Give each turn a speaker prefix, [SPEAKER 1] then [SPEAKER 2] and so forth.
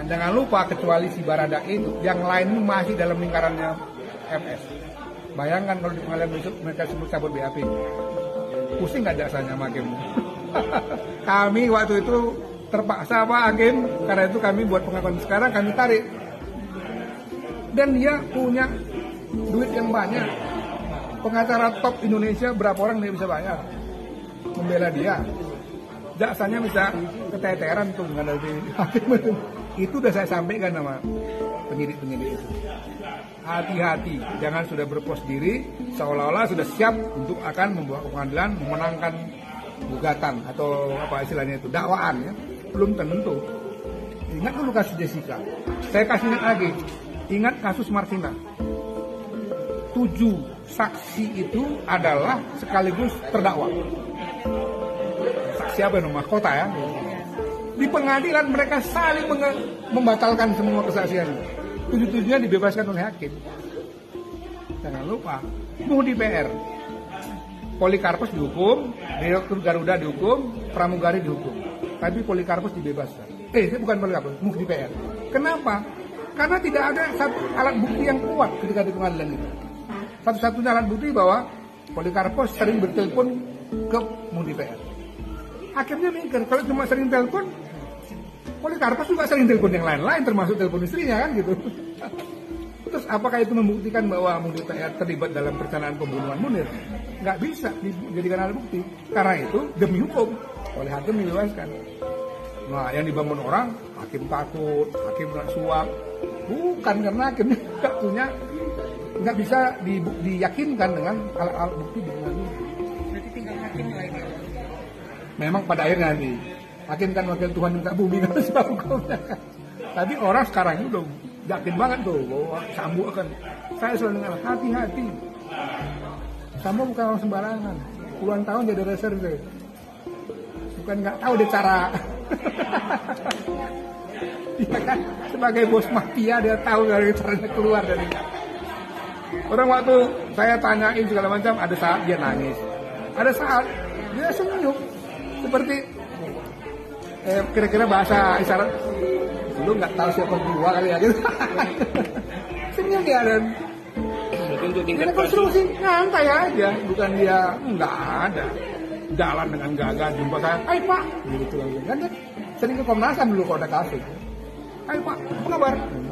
[SPEAKER 1] Jangan lupa kecuali si Barada itu, yang lain masih dalam lingkarannya MS. Bayangkan kalau di pengadilan besok mereka sebut cabut BAP. Pusing nggak jasanya sama hakim? Kami waktu itu terpaksa Pak Hakim, karena itu kami buat pengakuan sekarang kami tarik. Dan dia punya duit yang banyak. Pengacara top Indonesia berapa orang dia bisa bayar? Membela dia. Jaksanya bisa keteteran tuh menghadapi hakim itu. Itu udah saya sampaikan sama penyidik-penyidik itu. Hati-hati, jangan sudah berpos diri seolah-olah sudah siap untuk akan membawa ke pengadilan memenangkan gugatan atau apa istilahnya itu, dakwaan ya. Belum tentu. Ingat dulu kasus Jessica. Saya kasih ingat lagi. Ingat kasus Martina. 7 saksi itu adalah sekaligus terdakwa. Saksi apa nama kota ya? Di pengadilan mereka saling membatalkan semua kesaksian. 7-7-nya dibebaskan oleh hakim. Jangan lupa, Muhdi PR, Polikarpus dihukum, Direktur Garuda dihukum, Pramugari dihukum. Tapi Polikarpus dibebaskan. Bukan Polikarpus, Muhdi PR. Kenapa? Karena tidak ada satu alat bukti yang kuat ketika di pengadilan itu. Satu-satunya alat bukti bahwa Polikarpus sering bertelepon ke Muhdi PR. Hakimnya mikir, kalau cuma sering telepon, Polikarpus juga sering telepon yang lain-lain, termasuk telepon istrinya kan gitu. Terus apakah itu membuktikan bahwa Muhdi PR terlibat dalam perencanaan pembunuhan Munir? Nggak bisa dijadikan alat bukti. Karena itu demi hukum oleh hakim dibebaskan. Nah, yang dibangun orang, hakim takut, hakim nggak suap. Bukan karena hakimnya nggak bisa diyakinkan dengan alat bukti di pengadilan.
[SPEAKER 2] Berarti tinggal hakim lagi.
[SPEAKER 1] Memang pada akhirnya nanti hakim kan wakil Tuhan minta bumi kan sebab hukumnya. Tapi orang sekarang ini udah yakin banget tuh bahwa Sambo akan. Saya selalu dengar hati-hati. Sambo bukan orang sembarangan. Puluhan tahun jadi reserve. Bukan nggak tahu deh cara. Dia kan sebagai bos mafia dia tahu dari caranya keluar dari. Orang waktu saya tanyain segala macam, ada saat dia nangis, ada saat dia senyum seperti kira-kira bahasa isyarat lu nggak tahu siapa gua kali ya gitu. Senyum dia dan dia konstruksi nyantai aja, bukan dia nggak ada jalan dengan gagah jumpa saya, hai Pak gitu langsung kan dia sering ke Komnas HAM dulu kalau ada kasus, hai Pak apa kabar